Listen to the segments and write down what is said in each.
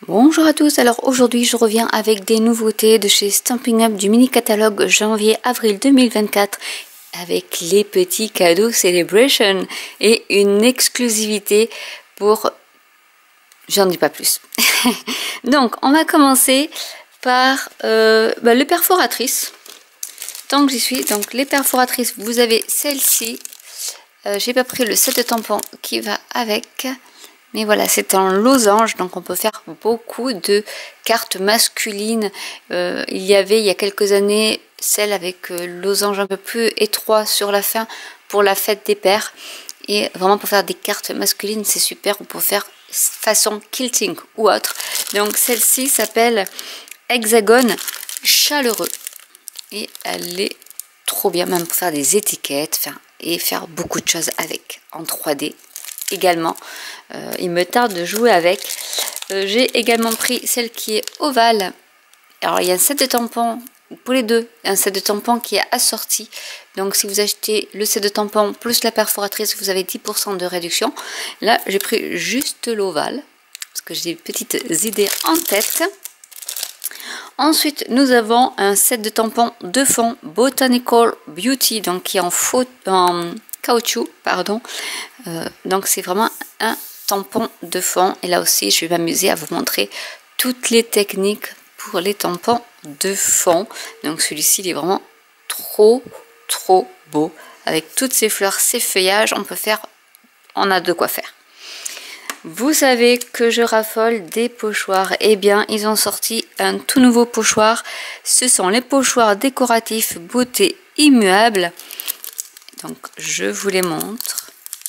Bonjour à tous, alors aujourd'hui je reviens avec des nouveautés de chez Stampin' Up du mini catalogue janvier-avril 2024 avec les petits cadeaux Celebration et une exclusivité pour... J'en dis pas plus. Donc on va commencer par les perforatrices. Tant que j'y suis, donc les perforatrices, vous avez celle-ci. J'ai pas pris le set de tampons qui va avec. Mais voilà, c'est en losange, donc on peut faire beaucoup de cartes masculines. Il y avait, il y a quelques années, celle avec losange un peu plus étroit sur la fin pour la fête des pères. Et vraiment pour faire des cartes masculines, c'est super. On peut faire façon quilting ou autre. Donc celle-ci s'appelle Hexagone chaleureux. Et elle est trop bien, même pour faire des étiquettes et faire beaucoup de choses avec en 3D. Également, il me tarde de jouer avec. J'ai également pris celle qui est ovale. Alors il y a un set de tampons pour les deux, un set de tampons qui est assorti. Donc si vous achetez le set de tampons plus la perforatrice, vous avez 10% de réduction. Là j'ai pris juste l'ovale parce que j'ai des petites idées en tête. Ensuite nous avons un set de tampons de fond Botanical Beauty, donc qui est en caoutchouc, pardon. Donc c'est vraiment un tampon de fond, et là aussi je vais m'amuser à vous montrer toutes les techniques pour les tampons de fond. Donc celui-ci il est vraiment trop beau avec toutes ces fleurs, ces feuillages. On a de quoi faire. Vous savez que je raffole des pochoirs. Eh bien ils ont sorti un tout nouveau pochoir. Ce sont les pochoirs décoratifs beauté immuable. Donc je vous les montre.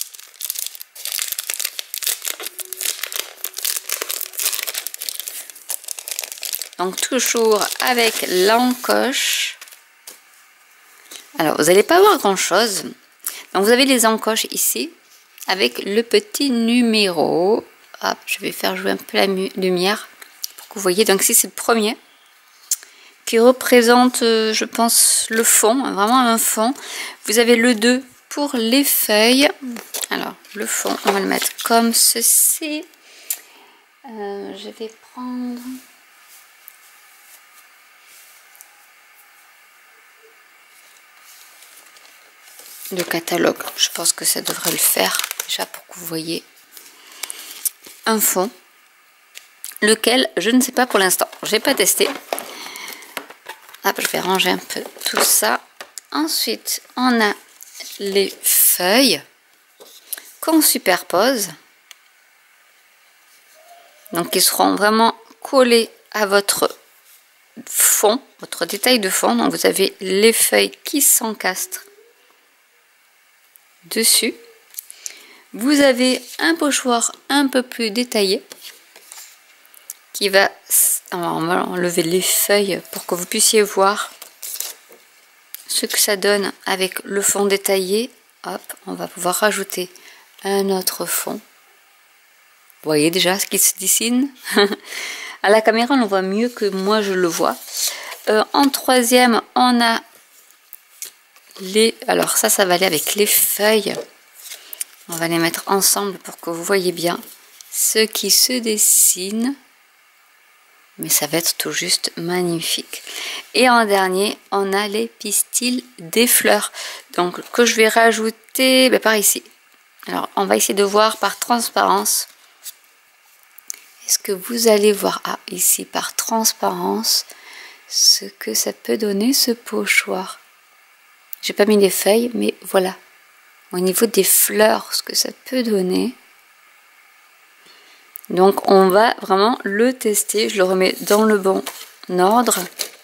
Donc toujours avec l'encoche. Alors vous n'allez pas voir grand chose. Donc vous avez les encoches ici avec le petit numéro. Hop, je vais faire jouer un peu la lumière pour que vous voyez. Donc ici c'est le premier qui représente, je pense, le fond, vraiment un fond. Vous avez le 2 pour les feuilles. Alors le fond, on va le mettre comme ceci. Je vais prendre... le catalogue, je pense que ça devrait le faire déjà pour que vous voyez un fond, lequel je ne sais pas pour l'instant, je n'ai pas testé. Hop, je vais ranger un peu tout ça. Ensuite on a les feuilles qu'on superpose, donc ils seront vraiment collés à votre fond, votre détail de fond. Donc vous avez les feuilles qui s'encastrent dessus. Vous avez un pochoir un peu plus détaillé qui va... Alors on va enlever les feuilles pour que vous puissiez voir ce que ça donne avec le fond détaillé. Hop, on va pouvoir rajouter un autre fond. Vous voyez déjà ce qui se dessine. À la caméra on le voit mieux que moi je le vois. En troisième on a alors ça va aller avec les feuilles. On va les mettre ensemble pour que vous voyez bien ce qui se dessine. Mais ça va être tout juste magnifique. Et en dernier, on a les pistils des fleurs. Donc que je vais rajouter par ici. Alors on va essayer de voir par transparence. Est-ce que vous allez voir ici par transparence ce que ça peut donner ce pochoir? J'ai pas mis les feuilles, mais voilà. Au niveau des fleurs, ce que ça peut donner. Donc on va vraiment le tester. Je le remets dans le bon ordre.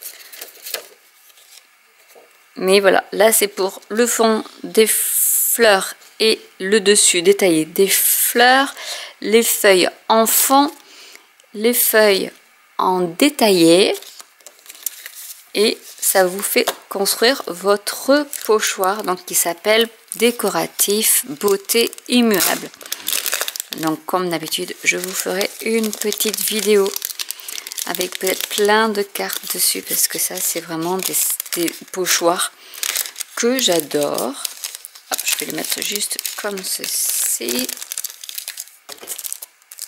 Mais voilà, là c'est pour le fond des fleurs et le dessus détaillé des fleurs. Les feuilles en fond, les feuilles en détaillé. Et ça vous fait construire votre pochoir, donc qui s'appelle décoratif beauté immuable. Donc comme d'habitude je vous ferai une petite vidéo avec peut-être plein de cartes dessus, parce que ça c'est vraiment des pochoirs que j'adore. Je vais les mettre juste comme ceci.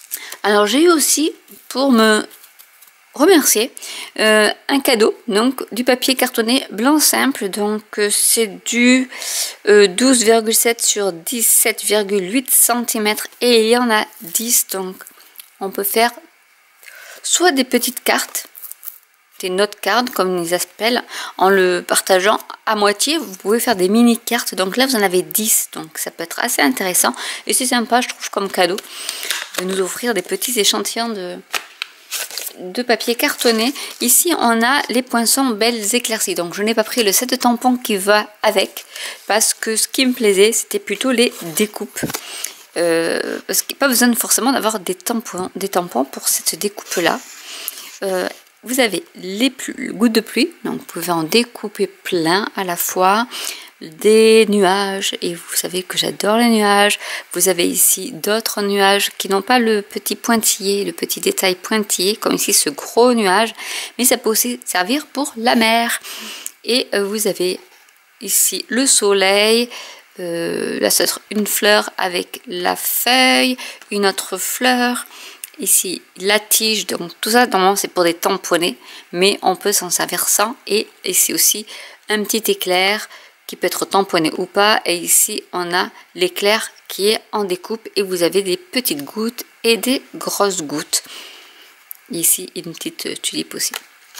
Alors j'ai eu aussi, pour me remercier, un cadeau, donc du papier cartonné blanc simple, donc c'est du 12,7 sur 17,8 cm et il y en a 10, donc on peut faire soit des petites cartes, des note cards comme ils appellent, en le partageant à moitié. Vous pouvez faire des mini cartes, donc là vous en avez 10, donc ça peut être assez intéressant et c'est sympa je trouve comme cadeau de nous offrir des petits échantillons de papier cartonné. Ici on a les poinçons belles éclaircies, donc je n'ai pas pris le set de tampons qui va avec parce que ce qui me plaisait c'était plutôt les découpes, parce qu'il n'y a pas besoin forcément d'avoir des tampons pour cette découpe là. Vous avez les gouttes de pluie, donc vous pouvez en découper plein à la fois, des nuages, et vous savez que j'adore les nuages. Vous avez ici d'autres nuages qui n'ont pas le petit pointillé, le petit détail pointillé, comme ici ce gros nuage, mais ça peut aussi servir pour la mer. Et vous avez ici le soleil, là ça sera une fleur avec la feuille, une autre fleur. Ici, la tige, donc tout ça, normalement, c'est pour des tamponnés, mais on peut s'en servir sans. Et ici aussi, un petit éclair qui peut être tamponné ou pas. Et ici, on a l'éclair qui est en découpe et vous avez des petites gouttes et des grosses gouttes. Ici, une petite tulipe aussi.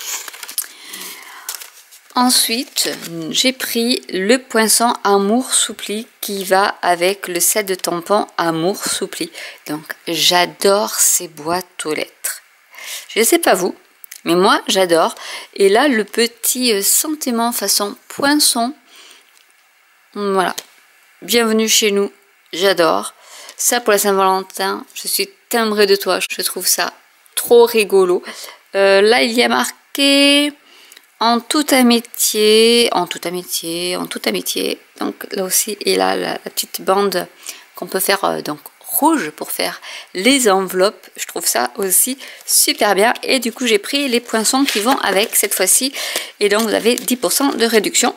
Ensuite, j'ai pris le poinçon Amour Soupli qui va avec le set de tampons Amour Soupli. Donc, j'adore ces boîtes aux lettres. Je ne sais pas vous, mais moi, j'adore. Et là, le petit sentiment façon poinçon. Voilà. Bienvenue chez nous. J'adore. Ça, pour la Saint-Valentin, je suis timbrée de toi. Je trouve ça trop rigolo. Là, il y a marqué... En toute amitié, en toute amitié, en toute amitié. Donc là aussi, il a la petite bande qu'on peut faire donc rouge pour faire les enveloppes. Je trouve ça aussi super bien. Et du coup, j'ai pris les poinçons qui vont avec cette fois-ci. Et donc, vous avez 10% de réduction.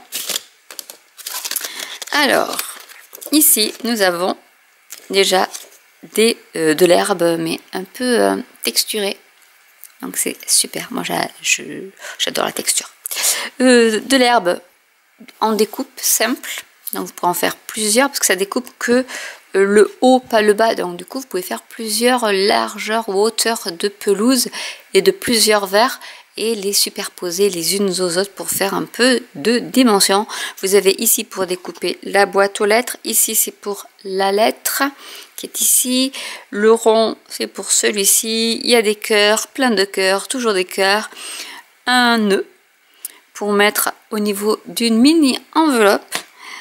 Alors, ici, nous avons déjà de l'herbe, mais un peu texturée. Donc c'est super, moi j'adore la texture. De l'herbe en découpe simple, donc vous pouvez en faire plusieurs parce que ça découpe que le haut, pas le bas. Donc du coup vous pouvez faire plusieurs largeurs ou hauteurs de pelouse et de plusieurs verres et les superposer les unes aux autres pour faire un peu de dimension. Vous avez ici pour découper la boîte aux lettres, ici c'est pour la lettre qui est ici, le rond c'est pour celui-ci, il y a des cœurs, plein de cœurs, toujours des cœurs, un nœud pour mettre au niveau d'une mini enveloppe,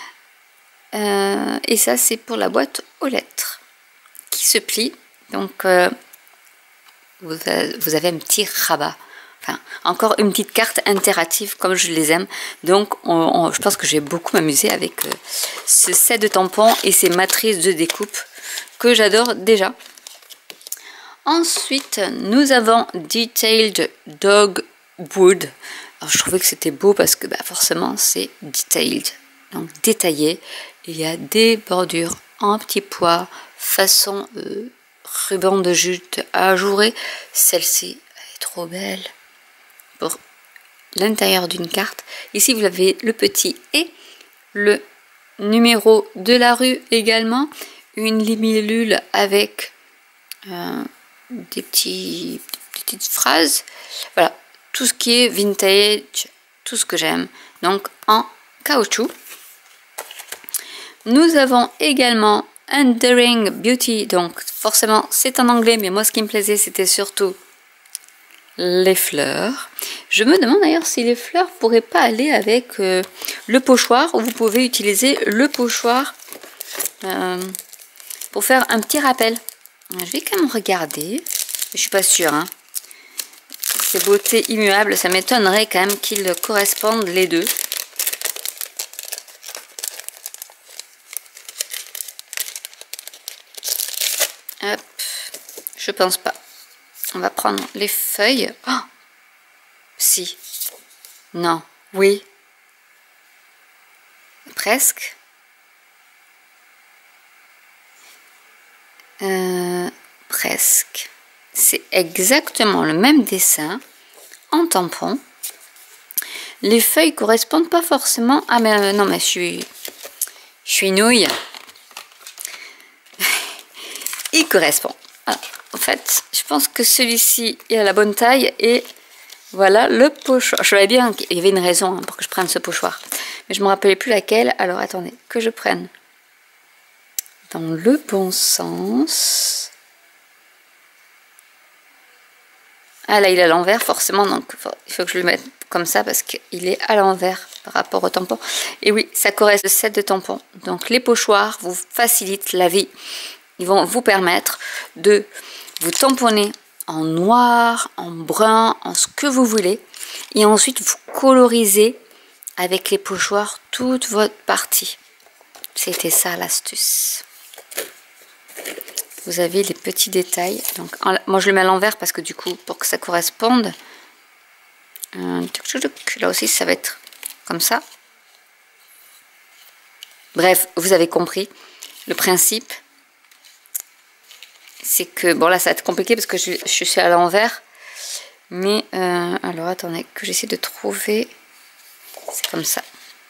et ça c'est pour la boîte aux lettres qui se plie, donc vous avez un petit rabat. Enfin, encore une petite carte interactive comme je les aime. Donc je pense que j'ai beaucoup m'amuser avec ce set de tampons et ces matrices de découpe que j'adore déjà. Ensuite, nous avons Detailed Dog Wood. Alors, je trouvais que c'était beau parce que forcément c'est detailed, donc détaillé. Il y a des bordures en petits pois façon ruban de jute ajouré. Celle-ci est trop belle pour l'intérieur d'une carte. Ici vous avez le petit et le numéro de la rue également, une libellule avec des petites phrases. Voilà, tout ce qui est vintage, tout ce que j'aime, donc en caoutchouc. Nous avons également Enduring Beauty, donc forcément c'est en anglais, mais moi ce qui me plaisait c'était surtout les fleurs. Je me demande d'ailleurs si les fleurs pourraient pas aller avec le pochoir, ou vous pouvez utiliser le pochoir pour faire un petit rappel. Je vais quand même regarder, je suis pas sûre, hein. Ces beautés immuables, ça m'étonnerait quand même qu'ils correspondent les deux. Hop, je pense pas. On va prendre les feuilles. Oh, si. Non. Oui. Presque. Presque. c'est exactement le même dessin en tampon. Les feuilles correspondent pas forcément à... mais non, mais je suis nouille. Il correspond. Voilà. En fait, je pense que celui-ci est à la bonne taille et voilà le pochoir. Je savais bien qu'il y avait une raison pour que je prenne ce pochoir. Mais je ne me rappelais plus laquelle. Alors attendez, que je prenne dans le bon sens. Ah là, il est à l'envers forcément, donc il faut que je le mette comme ça parce qu'il est à l'envers par rapport au tampon. Et oui, ça correspond au set de tampons. Donc les pochoirs vous facilitent la vie. Ils vont vous permettre de vous tamponner en noir, en brun, en ce que vous voulez. Et ensuite, vous colorisez avec les pochoirs toute votre partie. C'était ça l'astuce. Vous avez les petits détails. Donc, moi, je le mets à l'envers parce que du coup, pour que ça corresponde, là aussi, ça va être comme ça. Bref, vous avez compris le principe. C'est que, bon là ça va être compliqué parce que je suis à l'envers. Mais, alors attendez, que j'essaie de trouver. C'est comme ça.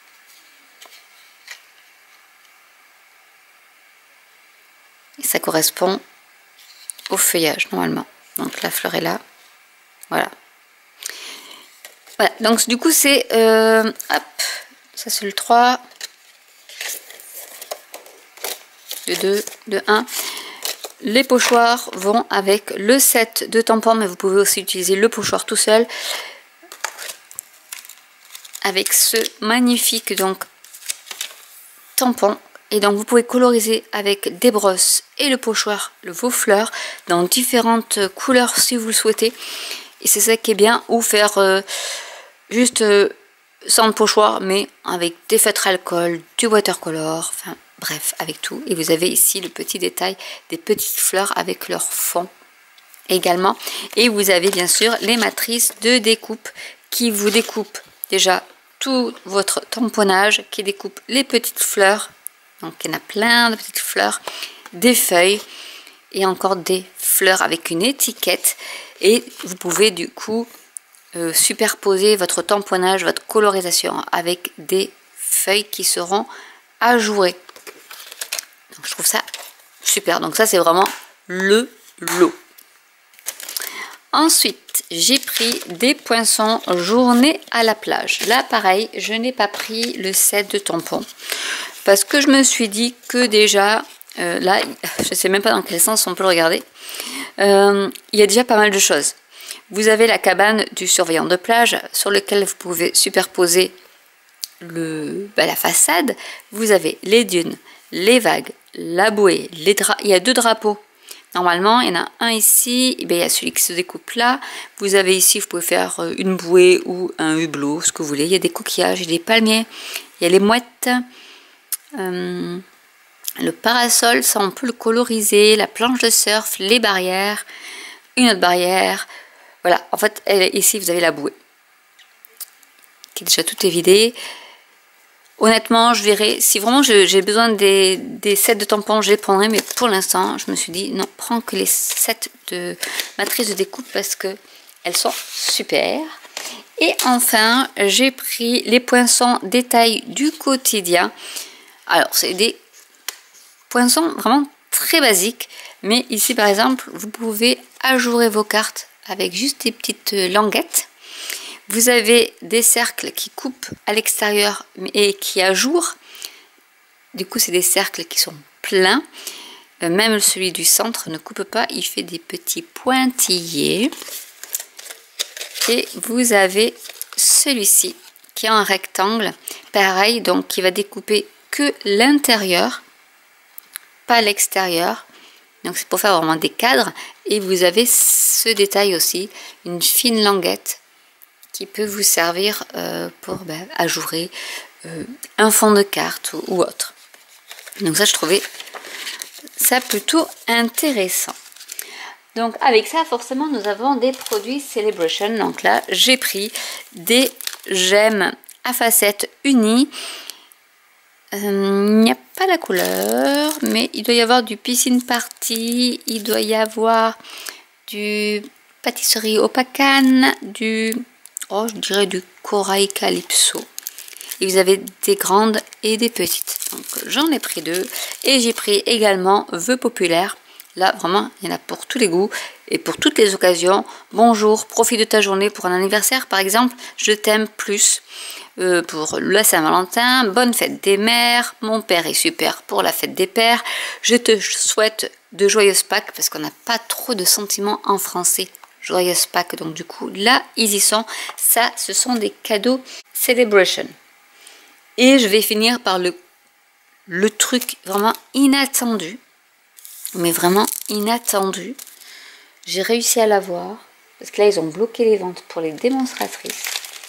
Et ça correspond au feuillage normalement. Donc la fleur est là. Voilà. Voilà, donc du coup c'est... hop, ça c'est le 3. Le 2, le 1. Les pochoirs vont avec le set de tampons, mais vous pouvez aussi utiliser le pochoir tout seul. Avec ce magnifique donc tampon. Et donc vous pouvez coloriser avec des brosses et le pochoir, vos fleurs, dans différentes couleurs si vous le souhaitez. Et c'est ça qui est bien, ou faire juste sans le pochoir, mais avec des feutres alcool, du watercolor, enfin bref, avec tout. Et vous avez ici le petit détail des petites fleurs avec leur fond également. Et vous avez bien sûr les matrices de découpe qui vous découpent déjà tout votre tamponnage, qui découpe les petites fleurs. Donc il y en a plein de petites fleurs, des feuilles et encore des fleurs avec une étiquette. Et vous pouvez du coup superposer votre tamponnage, votre colorisation avec des feuilles qui seront ajourées. Donc je trouve ça super. Donc ça c'est vraiment le lot. Ensuite, j'ai pris des poinçons journée à la plage. Là pareil, je n'ai pas pris le set de tampons. Parce que je me suis dit que déjà, là, je ne sais même pas dans quel sens on peut le regarder. Il y a déjà pas mal de choses. Vous avez la cabane du surveillant de plage sur lequel vous pouvez superposer la façade. Vous avez les dunes, les vagues, la bouée, il y a 2 drapeaux. Normalement, il y en a un ici, et bien, il y a celui qui se découpe là. Vous avez ici, vous pouvez faire une bouée ou un hublot, ce que vous voulez. Il y a des coquillages, il y a des palmiers, il y a les mouettes. Le parasol, ça on peut le coloriser, la planche de surf, les barrières, une autre barrière. Voilà, en fait, ici vous avez la bouée qui est déjà tout évidée. Honnêtement, je verrai, si vraiment j'ai besoin des sets de tampons, je les prendrai, mais pour l'instant, je me suis dit, non, prends que les sets de matrices de découpe parce que elles sont super. Et enfin, j'ai pris les poinçons détail du quotidien. Alors, c'est des poinçons vraiment très basiques, mais ici, par exemple, vous pouvez ajourer vos cartes avec juste des petites languettes. Vous avez des cercles qui coupent à l'extérieur et qui ajourent. Du coup, c'est des cercles qui sont pleins. Même celui du centre ne coupe pas, il fait des petits pointillés. Et vous avez celui-ci qui est un rectangle, pareil, donc qui va découper que l'intérieur, pas l'extérieur. Donc c'est pour faire vraiment des cadres. Et vous avez ce détail aussi, une fine languette qui peut vous servir pour ajourer un fond de carte ou autre. Donc ça, je trouvais ça plutôt intéressant. Donc avec ça, forcément, nous avons des produits Celebration. Donc là, j'ai pris des gemmes à facettes unies. Il n'y a pas la couleur, mais il doit y avoir du piscine party, il doit y avoir du pâtisserie Opacan, du, oh, je dirais du corail calypso. Et vous avez des grandes et des petites. Donc j'en ai pris 2. Et j'ai pris également vœux populaires. Là, vraiment, il y en a pour tous les goûts et pour toutes les occasions. Bonjour, profite de ta journée pour un anniversaire, par exemple. Je t'aime plus pour la Saint-Valentin. Bonne fête des mères. Mon père est super pour la fête des pères. Je te souhaite de joyeuses Pâques parce qu'on n'a pas trop de sentiments en français. Joyeuses Pâques. Donc du coup, là, ils y sont. Ça, ce sont des cadeaux Celebration. Et je vais finir par le truc vraiment inattendu. Mais vraiment inattendu. J'ai réussi à l'avoir. Parce que là, ils ont bloqué les ventes pour les démonstratrices.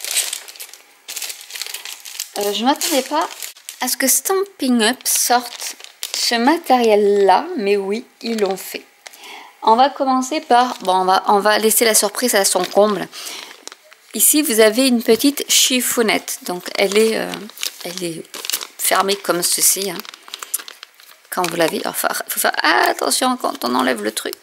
Je ne m'attendais pas à ce que Stampin' Up sorte ce matériel-là. Mais oui, ils l'ont fait. On va commencer par... Bon, on va laisser la surprise à son comble. Ici, vous avez une petite chiffonnette. Donc, elle est fermée comme ceci. Hein. Quand vous l'avez, enfin, il faut faire attention quand on enlève le truc.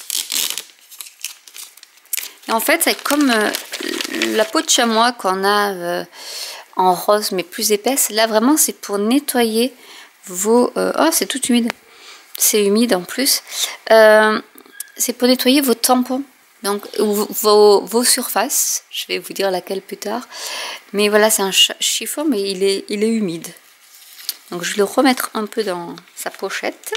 Et en fait, c'est comme la peau de chamois qu'on a en rose, mais plus épaisse. Là, vraiment, c'est pour nettoyer vos... oh, c'est tout humide. C'est humide en plus. C'est pour nettoyer vos tampons. Donc, vos surfaces. Je vais vous dire laquelle plus tard. Mais voilà, c'est un chiffon, mais il est humide. Donc, je vais le remettre un peu dans sa pochette.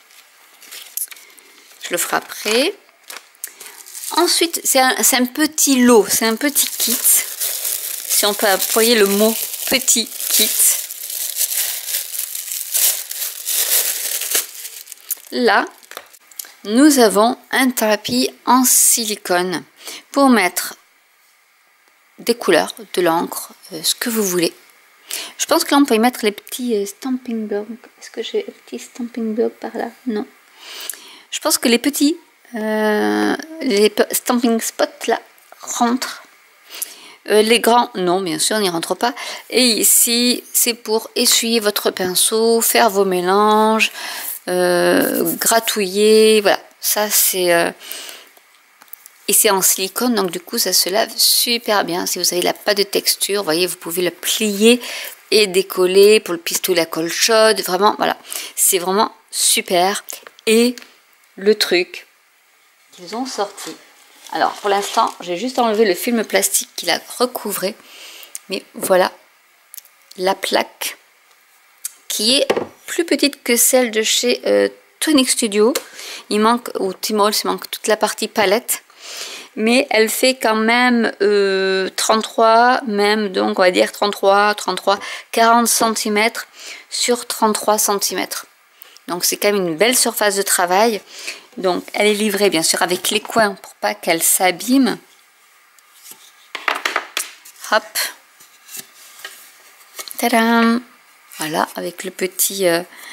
Je le ferai après. Ensuite, c'est un petit lot, c'est un petit kit. Si on peut employer le mot petit kit. Là, nous avons un tapis en silicone pour mettre des couleurs, de l'encre, ce que vous voulez. Je pense que là, on peut y mettre les petits stamping blocks. Est-ce que j'ai un petit stamping block par là? Non. Je pense que les petits stamping spots là rentrent. Les grands, non, bien sûr, n'y rentrent pas. Et ici, c'est pour essuyer votre pinceau, faire vos mélanges, gratouiller. Voilà, ça c'est... Et c'est en silicone, donc du coup, ça se lave super bien. Si vous avez la pâte de texture, vous voyez, vous pouvez le plier et décoller pour le pistolet à colle chaude. Vraiment, voilà, c'est vraiment super. Et le truc qu'ils ont sorti. Alors, pour l'instant, j'ai juste enlevé le film plastique qui l'a recouvré. Mais voilà la plaque qui est plus petite que celle de chez Tonic Studio. Il manque, ou Tmall, il manque toute la partie palette. Mais elle fait quand même 33, même, donc on va dire 33, 40 cm sur 33 cm. Donc c'est quand même une belle surface de travail. Donc elle est livrée bien sûr avec les coins pour pas qu'elle s'abîme. Hop. Tadam. Voilà, avec le petit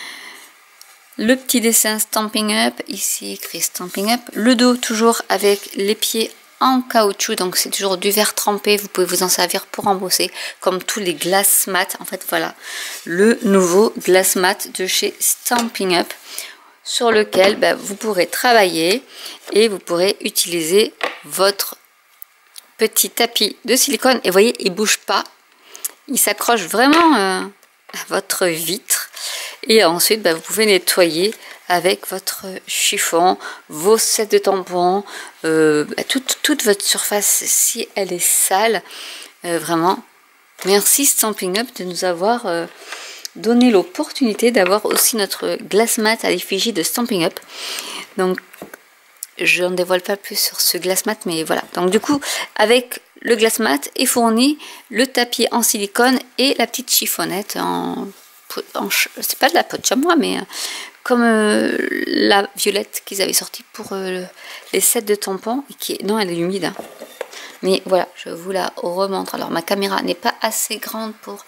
dessin Stampin' Up. Ici écrit Stampin' Up. Le dos toujours avec les pieds en caoutchouc. Donc c'est toujours du verre trempé. Vous pouvez vous en servir pour embosser comme tous les glace mat. En fait voilà le nouveau glace mat de chez Stampin' Up, sur lequel vous pourrez travailler et vous pourrez utiliser votre petit tapis de silicone. Et vous voyez, il ne bouge pas. Il s'accroche vraiment à votre vitre. Et ensuite, vous pouvez nettoyer avec votre chiffon, vos sets de tampons, toute votre surface si elle est sale. Vraiment, merci Stampin' Up de nous avoir... donner l'opportunité d'avoir aussi notre glace mat à l'effigie de Stampin' Up. Donc je ne dévoile pas plus sur ce glace mat, mais voilà. Donc du coup, avec le glace mat est fourni le tapis en silicone et la petite chiffonnette en c'est pas de la peau de chamois, mais comme la violette qu'ils avaient sorti pour les sets de tampons, et qui non, elle est humide, hein. Mais voilà, je vous la remontre. Alors ma caméra n'est pas assez grande pour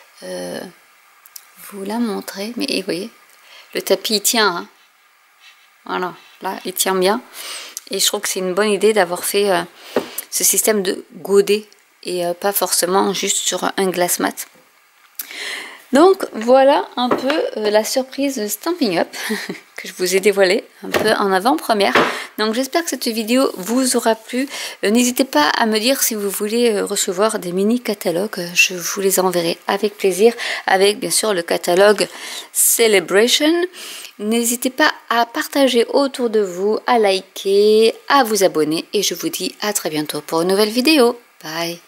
vous la montrer, mais vous voyez, le tapis il tient, hein. Voilà, là il tient bien, et je trouve que c'est une bonne idée d'avoir fait ce système de godet et pas forcément juste sur un glace mat. Donc voilà un peu la surprise Stampin' Up que je vous ai dévoilée un peu en avant-première. Donc j'espère que cette vidéo vous aura plu. N'hésitez pas à me dire si vous voulez recevoir des mini catalogues. Je vous les enverrai avec plaisir, avec bien sûr le catalogue Celebration. N'hésitez pas à partager autour de vous, à liker, à vous abonner et je vous dis à très bientôt pour une nouvelle vidéo. Bye!